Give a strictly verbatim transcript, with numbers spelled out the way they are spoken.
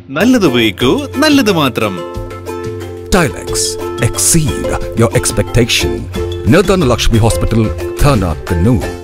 നല്ലത് ഉപയോഗിക്കൂ, നല്ലത് മാത്രം. Tilex. Exceed your expectation. Near Dhanalakshmi Hospital, Thana, Kannur.